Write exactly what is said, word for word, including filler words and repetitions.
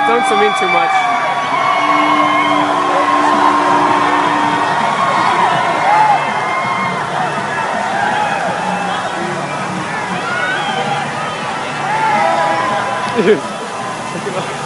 don't zoom in too much. Check it out.